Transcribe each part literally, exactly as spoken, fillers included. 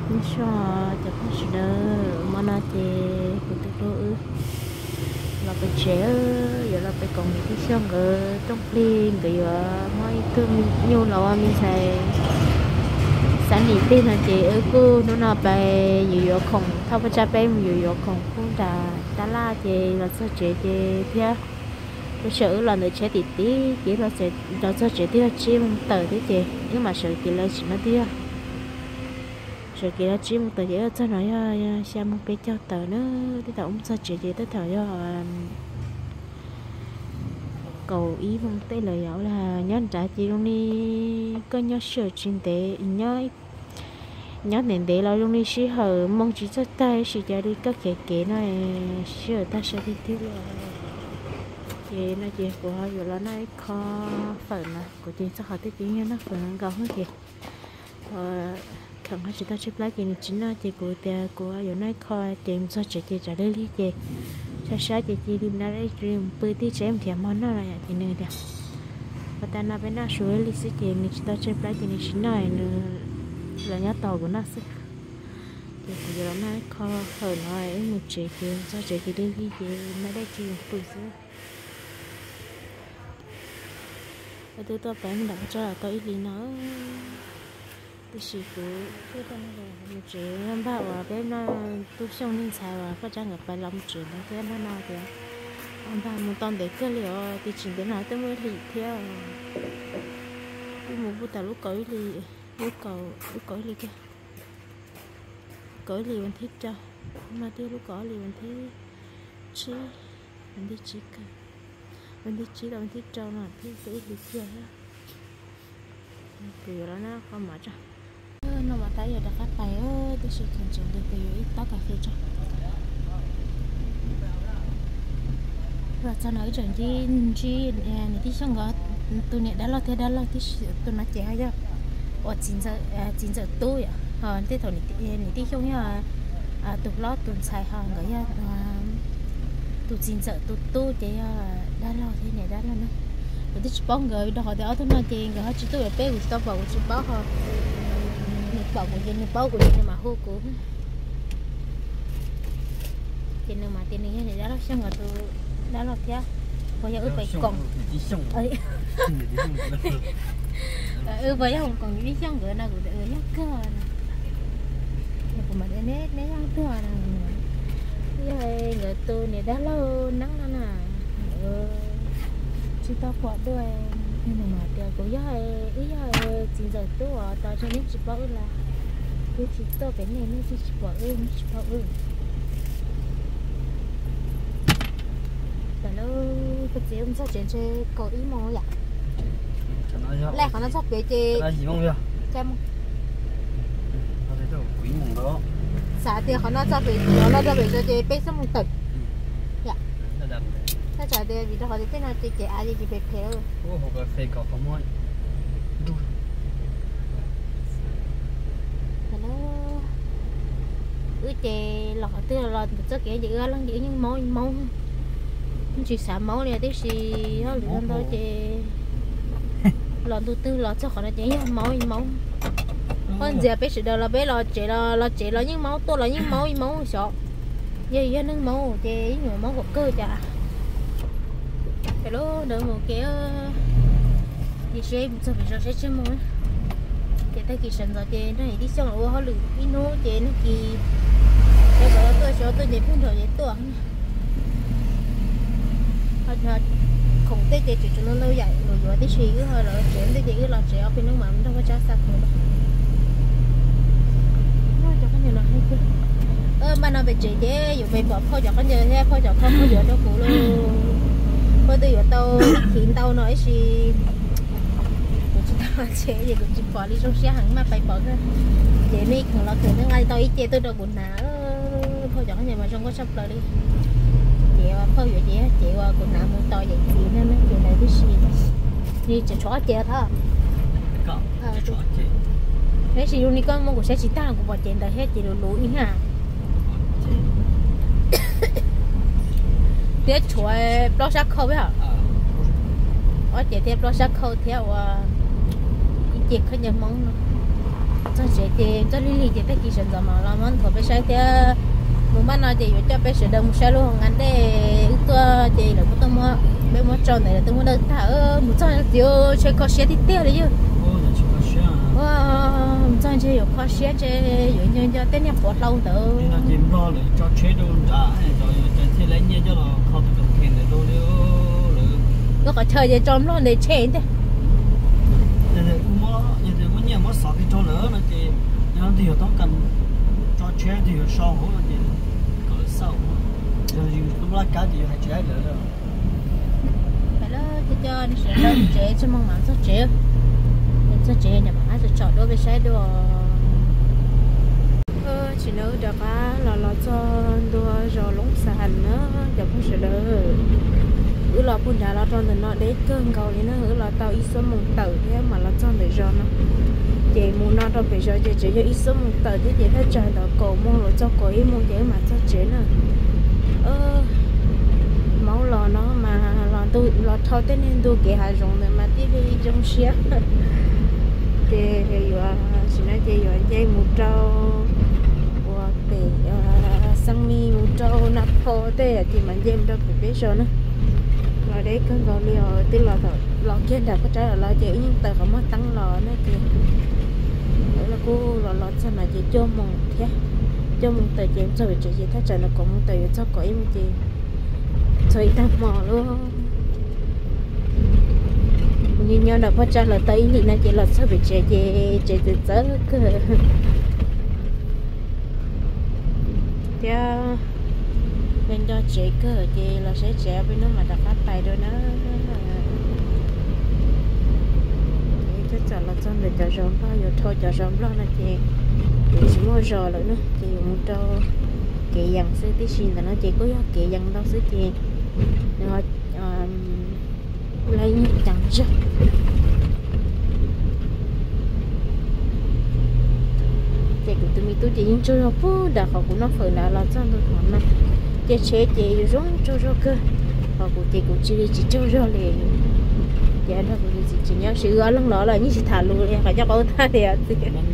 nhưng sao chả có gì đâu mà nó thì cũng tự do là phải trẻ giờ là phải còn những cái xong ở trong plin cái giờ mấy thương nhiều là mình xài sản phẩm tin là chị ở cô nó là bài nhiều nhiều không thao phải trả bé nhiều nhiều không cũng đã đã la chị là sao chị chị thế tôi sợ là người trẻ tí tí chỉ là sẽ đó cho chị tí là chim tờ tí chị nhưng mà sợ chị là chỉ nó tí sợ chị là chim tờ vậy cho nó xem một cái cho tờ nữa tí tờ ông sao chị chị tới thời cho cầu ý mong tới lời giáo là nhớ trả chị luôn đi có nhớ sợ chuyện tệ nhớ nhớ nền để lo luôn đi xí hở mong chỉ cho tay xí cho đi các kẻ kẻ này sợ ta sẽ đi tiếp chị nó chị của họ rồi là nó khó phần là của chị sẽ hỏi tới tiếng nó phần gấu hết kìa thằng họ chỉ ta chụp lại chị chính là chị của ta của rồi nó khó tìm cho chị chị trả lời lý chị sao sao chị chị đi ra đây tìm bơi tí chị em thèm món nào là chị nơi đây và ta nói với nó số lý sĩ chị mình chỉ ta chụp lại chị chính này nữa là nhớ tàu của nó sẽ thì giờ nó khó hở nói một chị chị cho chị chị đi đi chị nó đây chị bơi xuống và tôi tôi phải mình đọc cho là tôi đi nó tôi chỉ cứ tôi đang là một chị em bảo là bé nó tôi xong nên xài và có trang gặp bài lòng chuyện đó thế nó nói thế anh bảo một tuần để cái liệu thì chỉ đến nói tôi mới thì theo một buổi tao lúc cởi đi lúc cầu lúc cởi đi kia cởi đi mình thích cho mà tiêu lúc cởi đi mình thích chứ mình thích chỉ cả mình thích chỉ là mình thích cho nó thích tự đi kia á từ đó nó không mở cho nó mà thấy giờ đã cắt tay ơi tôi sẽ cần chọn được từ ít tóc cà phê cho và cho nói chuyện chi chi này thì xong rồi tôi này đã lo thế đã lo thì tôi nói trẻ cho ở chín giờ chín giờ tối à họ thế thôi này này thì không nhá à tụi lo tụi xài họ người ya tụi chín giờ tụi tôi thì đã lo thế này đã lo nữa rồi thì bóng người đó họ thì ở tôi nói tiền rồi họ chỉ tôi là bé của tao bảo chỉ báo họ bảo của dân báo của dân mà hô cũng tiền mà tiền này này đã lo xong rồi tôi đã lo thế bây giờ ước phải còn ấy ừ bây giờ không còn biết xong rồi nào của ừ nhắc cơ này của mình nét nét ăn thừa này người tôi này đã lâu nắng nó nè chỉ tao quả đuôi nên mà tiêu của gió ý gió chín giờ tôi ở tao cho nên chỉ bảo là tôi chỉ tao cái này nó chỉ bảo ừ chỉ bảo ừแต่แล้วก็เจ๊มันชอบเจ๊เจ๊ก็อีโมอยากแรกเขาน่าชอบเจ๊เจ๊แจ๊มสาเตียเขาน่าชอบเจ๊เขาน่าชอบเจ๊เจ๊เป๊ะสมุนตึกอยากถ้าจ่ายเดือนวิธีเขาจะเต้นอะไรเจ๊อาจจะเป๊ะเพลย์โอ้โหก็เฟกเขาไม่แต่แล้วเออเจ๊หลอกเตือนหลอกจะเก๋เยอะลองเยอะnhưng mối mối chỉ xả máu này tí gì nó luyện thôi chị lọt tu tư lọt cho khỏi là chỉ máu máu con giờ bé sự đời là bé lọt chị là lọt chị là những máu tôi là những máu máu sợ gì vậy nâng máu chị người máu của cơ chả cái đó đỡ một cái gì sẽ sao phải sao sẽ chứ mà chị thấy kỳ sinh rồi chị này đi xong rồi họ luyện pino chị nó kỳ cái đó tôi sợ tôi để phun rồi để tôi không tới chị chỉ cho nó lâu dài rồi rồi tí xí cứ hơi rồi chuyển tới chị cứ là trẻ bên nước mắm đâu có trả sạch nữa nói cho cái này là hay chưa ơ ban đầu về chị chứ dù về bỏ phơi cho cái giờ thế phơi cho không có giờ đâu phụ luôn phơi từ giờ tao khiến tao nói gì của chị tao chế gì của chị bỏ đi trong xe hẳn mà phải bỏ ra chị mi thường là thường những ngày tao ít chế tôi đâu buồn nã phơi cho cái này mà trong có sắp lại đi chị phơi vậy chị chị qua cũng nằm một to vậy chị nên nó chuyện này cái gì đi chỉ chó chè thôi thế chị luôn đi con mong của sẽ chỉ ta của bọn chị đã hết chị đồ lúa như hà thế chuối bao sắc khâu hả ở chị thêm bao sắc khâu theo chị không nhận mong cho chị thì cho lý lý thì phải kỹ sinh rồi mà làm món của bé sai thì một bữa nào chị cho bé sửa đồng xe luôn ngắn để tôi chị là tôi mua bé mua tròn này là tôi mua được thở một trăm triệu chơi có xe thì tiêu đấy chứ wow một trăm triệu có xe chơi rồi nhân cho tên nhà bỏ lâu nữa nên là kiếm lo để cho chế độ trả rồi thì lấy nhẹ cho nó không được khen để đâu nữa nó có chơi để tròn luôn để chơi thế nên là cũng mua nên là cũng nhiều mua sáu cái cho lỡ là thì nó thìต้องcần cho chế thì sau hỗ là thì có sau rồi lúc lá cá thì hay chế nữa rồi phải đó cho cho nó sẽ đâu chế cho mong mong cho chế cho chế nhà mà ai cho chọn đôi với sai đồ ơ chỉ nấu được á là là cho đồ rồi lúng sàn nữa giờ cũng sẽ đỡ ứ là bún đá là cho nó để cơn cầu thì nó ứ là tao ít sớm mùng tử thế mà là cho để rồi nó chị muốn nó đâu phải rồi chị chỉ cho ít sớm mùng tử thế chị thấy trời đó cổ mong rồi cho cổ ít mong vậy mà cho chế nữa ơ máu lò nó mà lò tôi lò thâu thế nên tôi kể hai rồng rồi mà tí đi trong xe chị thì vừa chỉ nói chị vừa dây một trâu và để sang mi một trâu nắp phô thế thì mình dêm đâu phải biết rồi nữa lò đấy có gọi liều tí lò thợ lò kia đã có trái là lò chị nhưng tờ có mất tăng lò nữa kìa đấy là cô lò lò sao mà chị cho mong thế cho mong tờ chị cho chị chị thấy trời nó cũng mong tờ cho có em chị chơi ta mò luôn như nhau đã có trái là tay thì nó chỉ là sao bị chị chị chị từ tới cơ theo bên đó chị cơ chị là sẽ trẻ bên nó mà đặt phát tay rồi nó chị chắc chắn là trong để cho rộng bao giờ thôi cho rộng lo là chị chị chỉ mua rồi nữa chị muốn cho chị dặn sư tí xin là nó chị có chị dặn đâu sư chị rồi lấy chẳng chứ chị của tụi mình tôi chỉ những chỗ phố đã họ cũng nó phải là là cho tôi thoải mái chị chế chị giống cho cho cơ họ của chị cũng chỉ chỉ cho cho liền chị nó cũng chỉ chỉ nhớ sự ở lăng đó là như chị thả luôn liền phải cho cô ta thì cái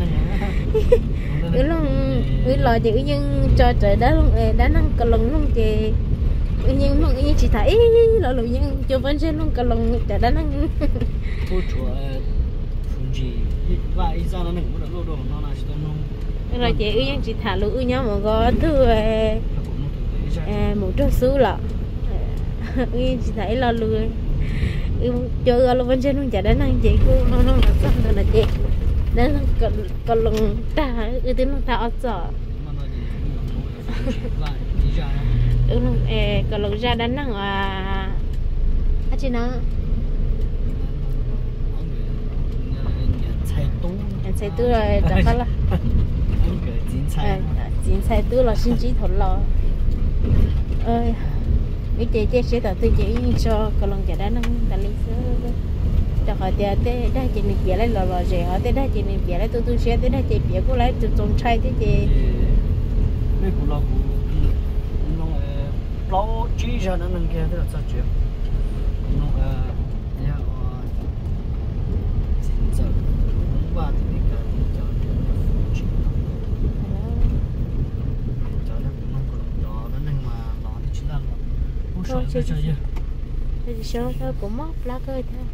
lúc cái lò chị nhưng cho trời đá luôn đá năng cả lần luôn chị nhưng mà như chị thấy là luôn nhưng cho bên trên luôn cả lần trời đá năng cô chúa phun gì vài giờ nó nừng nó đồ nó là chỉ nó rồi chị ư chị thả lũ nhau mà có thứ một chút xíu là ư chị thấy là lười cho là bên trên luôn chả đến năng chị cô nó nó là xong rồi là chị đến còn còn lồng ta ư tiếng nó thả ở giờ ư còn lồng ra đến năng à à chị nó anh say tứ rồi chẳng phải là chín say tứ là xin chỉ thuận lò ơi cái chị chị sẽ tạo tư chỉ cho còn lần chả đã năng đã lấy sữa cho họ tiền thế đây chị mình bịa lấy lò lò gì họ thế đây chị mình bịa lấy tôi tôi sẽ thế đây chị bịa cô lấy từ trong chai thế chị mấy cô lò nó lò chỉ ra nó nâng kia thế là sao chuyện nó nhà chín giờ qua thì mình cả thì cho thôi chơi chơi chơi sao thôi cũng mất lá cây thôi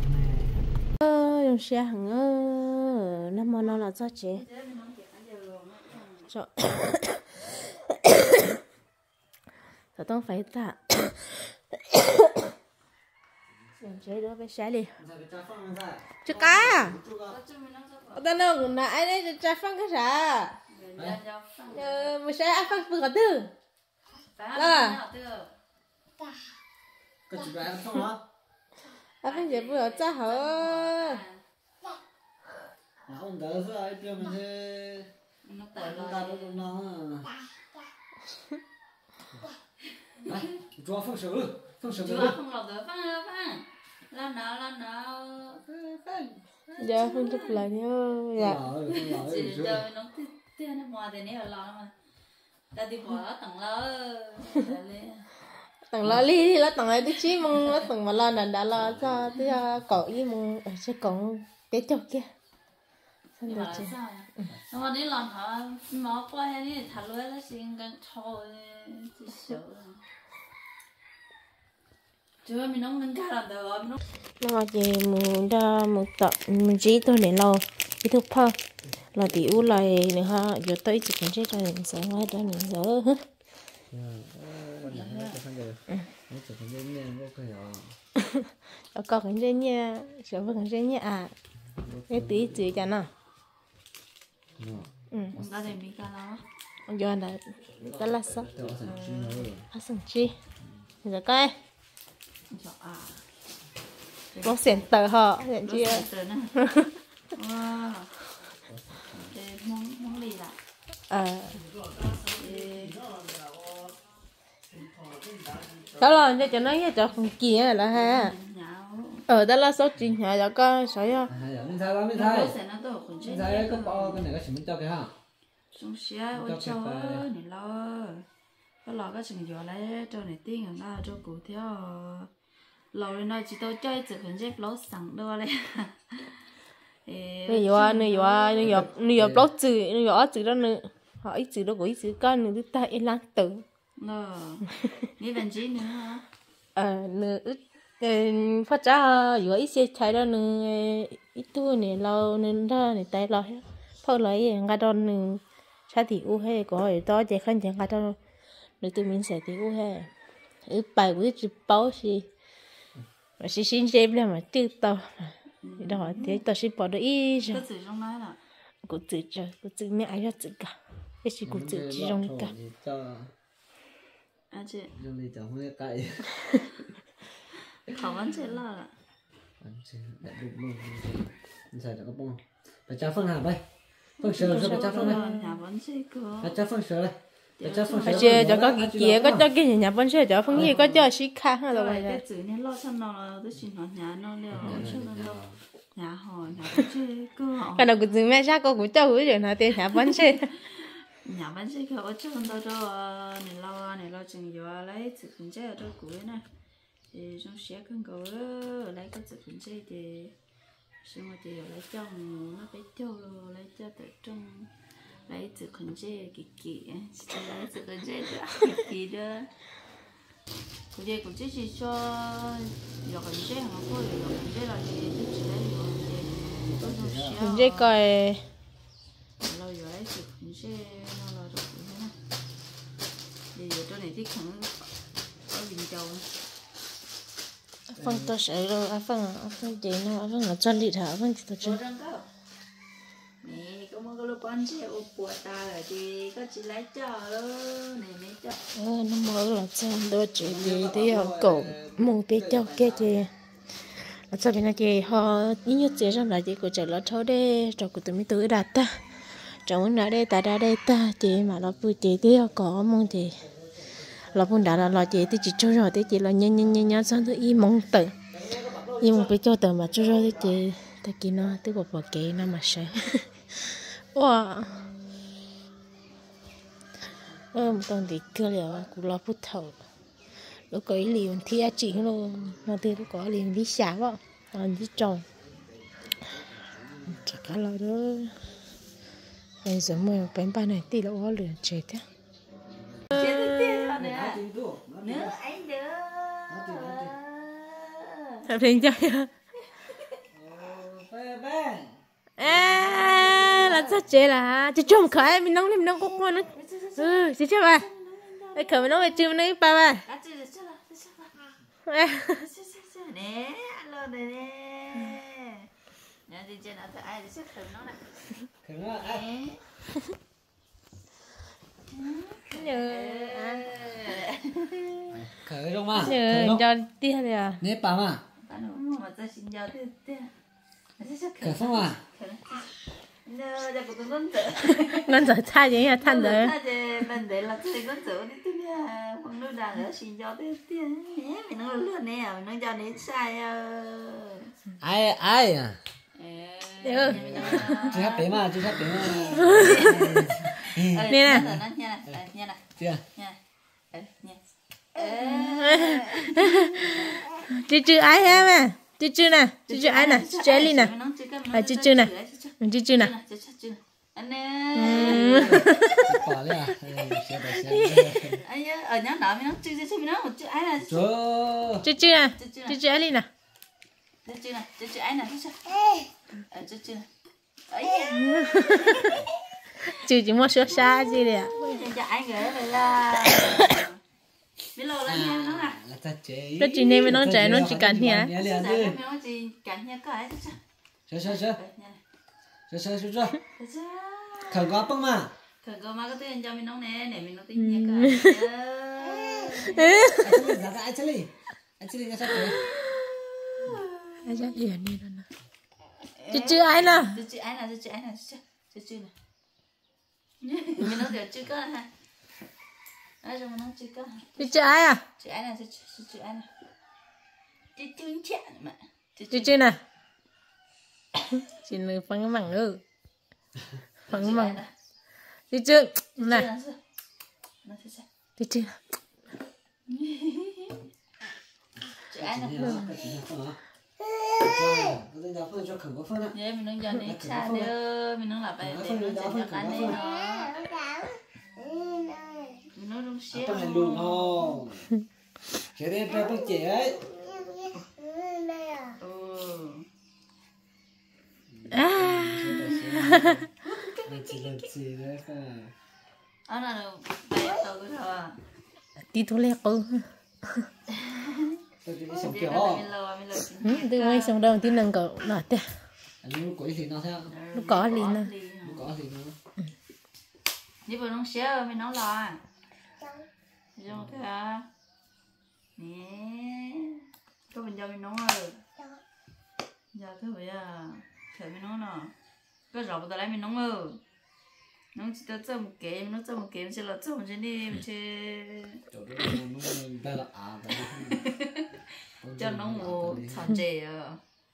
ơ dùng xe hằng ơ năm món nó là sao chị cho tôiต้องphải tạ dùng chế đó phải xé đi chứ cá à ta đâu nãy đấy cha phân cái啥ờ mới xé phân vừa cả tư là cái chuyện này không hả? À phân giờ vừa cha hả? Nào ông đỡ thôi ai cho mình thế. Nó tệ nó ta nó nó. Này, cho phân xử, phân xử. Chưa không lọc được phân phân. Lần nào lần nào. Dạ phân chụp lại nhau. Dạ. Chỉ giờ nó tiền nó mua tiền này là lo mà. Ta đi bỏ tặng lo. Tặng lo li là tặng ai đi chứ mong là tặng mà lo nè đã lo cho tôi cậu ý mong ở trên cổng bé chọc kia Xong nhưng rồi mà chị. là sao nhỉ? Nhưng mà đi làm hả máu qua hay đi thả lưới là xin cái thôi chỉ sợ chưa mình nông nâng cao làm được mình nông Nó mà chị muốn ra một tập mình chỉ tôi để lo cái thuốc phơ là tiểu lại nữa ha giờ tới chỉ cần chết cho mình sợ quá cho mình sợ hết. Ở có cái gì nha sợ với cái gì nha à cái tí chữ cho nó ừ ra để mình cao lắm ông giờ là cái là sao hát sừng chi giờ coi cho à có xẻn tờ họ xẻn chi à wow để mong mong lì lại à đó là cho cho nó nghe cho không kia là ha ở đó là số chuyện nhà cho con sợi á mình thay mình thay mình thay cái bao cái này cái mình cho cái ha xong xía ôi châu này lo cái lò cái chừng gió lấy cho này tiên ở đó cho cụ theo lò này nói chỉ tôi chơi chỉ cần dép lót sẵn đâu đấy này gió này gió này gió này gió lót chữ này gió chữ đó nữa họ ít chữ đó của ít chữ con nữa ta ít lăng tử ờ nghĩ vấn gì nữa hả ờ nữa phát ra gió ít xe chạy đó nữa ít tu này lâu nên đó này tay lo thôi lấy ngay đó nữa cha thì u hay có ở đó chỉ khăn chẳng ngay đó nữa tụi mình sẽ thì u hay ở bài của chữ báo gì mà xin xin dép là mà tiêu tao đó thế tao xin bỏ được ít cái chữ trong đó là của chữ trời của chữ mẹ ai ra chữ cả cái gì của chữ chỉ trong cả à chị dùng đi chẳng không cái khẩu vấn chế là để đục luôn xài được cái bông phải cho phân hạt đây phân sờ cho phải cho phân đây nhà vấn chế cơ phải cho phân sờ đây để cho phân sờ chưa cho có cái kia có cho cái nhà phân sờ cho phân gì có cho xí khác hay là vậy cái chữ này lo xong nó tôi xin nó nhà nó liệu cho nó đâu nhà họ nhà vấn chế cơ cái nào của chữ mẹ cha có của cháu của rồi nó tên nhà phân sờ nhà vấn chế cơ ở chỗ đó đó này lo này lo chừng giờ lấy chữ vấn chế ở chỗ cuối này thì trong xe con cầu lấy cái chữ vấn chế thì xong rồi thì lấy chồng nó phải tiêu rồi lấy cho tới trong lấy chữ vấn chế kỳ kỳ lấy chữ vấn chế kỳ kỳ đó cái gì cũng chỉ cho giờ vấn chế không có giờ vấn chế là gì chỉ lấy vấn chế có trong xe vấn chế coi lâu giờ lấy chữ vấn chế nó là được thế này thì giờ chỗ này thì không có bình châu phân tôi sẽ rồi à phân à phân gì nó phân là cho lịt hả phân tôi chưa nè có một cái lúc con xe ô bùa ta rồi thì có chỉ lấy cho đó này mấy cho ờ nó mở là cho đôi chị đi đi học cổ mua biết cho kia chị là cho bên này chị họ như như chị rằng là chị của chị là thâu đây rồi của tụi mình tự đặt ta trong nó đây ta ra đây ta chị mà nó vui chị đi học cổ mong chị là buồn đã là lo chị thì chị cho rồi thì chị là nhanh nhanh nhanh nhanh xong tôi im mong tự im mong bị cho tự mà cho rồi thì chị ta kia nó tức bỏ bỏ kế nó mà sợ wow ơ còn thì cơ liệu cũng lo phút thầu lúc có liền thì chị luôn mà từ lúc có liền đi xả vào còn đi trồng chắc cả lo đó bây giờ mới bánh ba này tí là quá lửa chết thế nữa anh nữa thật hình chơi à là sao chế là chế trông khởi mình nóng mình nóng có con nữa ừ chế chưa bà cái khởi mình nóng cái chim này ba ba nè alo nè nhà đi chơi nào thì ai sẽ khởi nó nè khởi nó ai nhớ khởi không mà nhớ cho tia rồi à nếp bà mà mà ta xin giao thế thế khởi không à nè giờ cũng ngân tử ngân tử thay vậy à thanh tử thay vậy mình để là thay ngân tử đi thế nha con nó đang ở xin giao thế thế nhé mình nó lừa nè mình nó giao nè sai ai ai à được chưa hấp bé mà chưa hấp bé mà nè nè nha nè nha nè chưa nha nha chứ chứ ai ha mà chứ chứ nè chứ chứ ai nè chứ Ellie nè à chứ chứ nè Chứ chứ nè. Chứ chứ. Anh nè. Bỏ đi à? Xe đẩy xe. Anh nhớ ở nhóm đó mình nói chứ chứ mình nói một chữ ai là Chúa. Chứ chứ nè. Chứ chứ ấy đi nè. chứ chứ này, chứ chứ ai nè, chứ chứ. Ờ chứ chứ này. Ấy. Chứ chỉ mua sữa xa gì đấy ạ. Cho ai gửi vậy là. Biết lâu lắm nha nó à. Là thật chế. Nó chỉ nên với nó trẻ nó chỉ cần nhỉ. Dạ mình nói chỉ cần nha có ai chứ chứ. Chờ chờ chờ. Chờ chờ chờ chờ. Khởi có bông mà. Khởi có mà có tiền cho mình nói nè, để mình nói tiền nha có Anh chơi anh chơi anh chơi sao vậy? Ai chắc gì đi rồi nè. Chứ chứ ai nè. Chứ chứ ai nè, chứ chứ ai nè, chứ chứ chứ nè. Mình nói chữ có ha. Nói cho mình nói chữ có. Chứ chứ ai à? Chữ ai nè, chứ chứ chữ ai nè. Chữ chữ chẹn mà. Chứ chứ nè. Chỉ nữ phân cái bằng ư. Phân cái bằng. Chứ chứ nè. Chứ chứ. Chữ ai nè. Vậy mình đang dọn đi xa đưa mình đang làm bài để mình sẽ cho cái này nó mình nói đúng xíu Apa handung oh. Kira berapa cek? À. Lucu lucu đấy kan. Anh là bài tàu cái thôi. Tí thôi lẹ cô. Tôi chỉ sống Mình kiểu. lo mình lo. Từ ngay sống đầu tí nâng cậu nọ tè. Anh muốn quấy gì nó theo? Nó có liền nè. Có gì nó. Như vừa nó xéo mình nói lo. Dùng thế à? Nè, có mình cho mình nói rồi. Giờ thế vậy à? Thế mình nói nè. Có rõ bắt đầu lại mình nói rồi. Nó chỉ tới cho một cái, nó cho một cái mình sẽ là cho một cái đi mình sẽ. Chỗ đó nó đây là à đây. Cho nó một thằng trẻ à.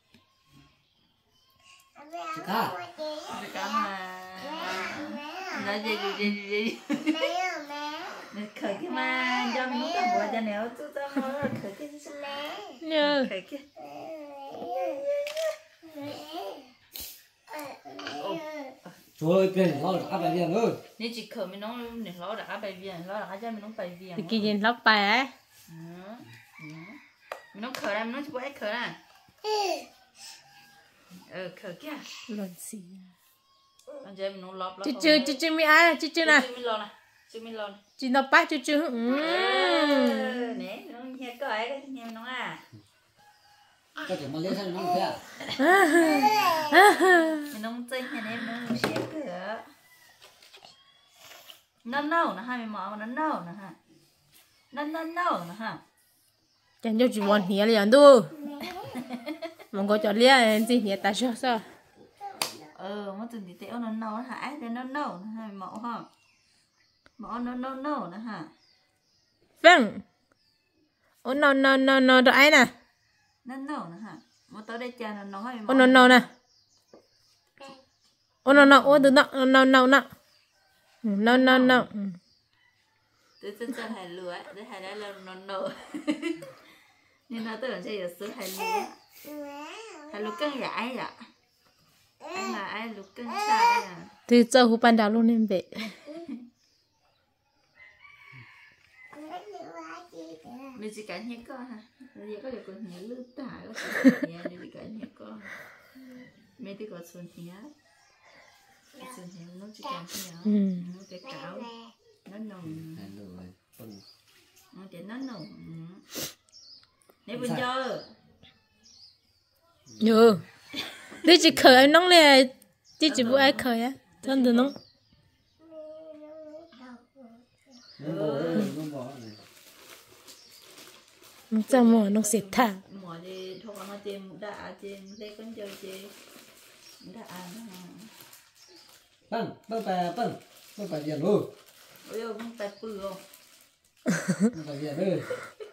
À. Cái mà. Nói gì gì gì gì. Khởi cái mà cho mình tao bỏ cho nếu tôi tao nói là khởi cái Nhờ. khởi cái Trời ơi, bên nó là áp bài viên ơi. nếu chỉ khởi mình nói để nó đã bài viên nó đã cho mình nói bài viên Thì kia nhìn lóc bài ấy. mình nói khởi này mình nói chỉ có ai khởi này ờ khởi kia Luận xì. anh chơi mình nói lóp lóp Chứ chứ chứ chứ mi ai chứ chứ nè. chứ mình lo này chứ mình lo này Chị nó bác chứ chứ. nè nó nghe có ai cái nghe nó à Có thể mà lên sang nó thế à? mình nông tinh nhà em nó xé cửa nó nâu nè ha mình mở mà nó nâu nè ha nó nó nâu nè ha Chẳng cho chị bọn hìa liền đâu. Mà có cho lia gì hìa ta cho sao? ờ mà từng tí tẹo nó nâu nó hả để nó nâu nè ha mình mở ha mở nó nâu nâu nè ha Vâng. Ô no no no no đó ai nè. nó nâu nè ha mà tới đây cha nó nói Ô no no nè. Ô no no ô từ no no no no. No no no. từ chân chân hay lừa để hay đấy là nó nâu nên nó tưởng chơi ở xứ hay lừa hay lừa cân gãi vậy anh là ai lừa cân sai à Từ giờ hú ban đào luôn em về. mình chỉ cả nhé con ha bây giờ có được con nhé lư tả có con nhé mình chỉ cả nhé con mấy đứa có xuân nhé xuân nhé nó chỉ cả nhé nó cái cáo nó nồng nó để nó nồng nếu bây giờ Nhờ. Đi chỉ khởi anh nóng lên. Đi chỉ bữa ai khởi á. Thân từ nóng. Sao mà nó xịt thả. mùa thì thôi nó chìm đã chìm đây con chơi chơi đã ăn Bang, bang bài bang, bang bài viên luôn. ôi ôi con tay bự không Bang bài viên ơi.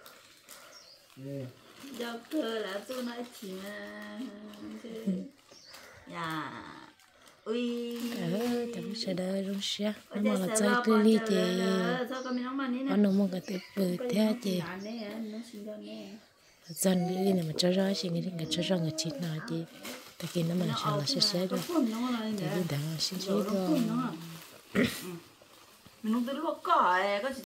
do cơ là tôi nói chuyện dạ ui Ờ, tầm sẽ đợi rồi sẽ. Nó mà là chơi cứ đi thì nó nó mà cái tiếp bự thế thì dần đi này mà cho ra chỉ nghĩ đến cái cho ra người chị nào chị ta kia nó mà sao là sẽ sẽ cho thì đi đằng xin chỉ cho mình không tới lúc cỏ có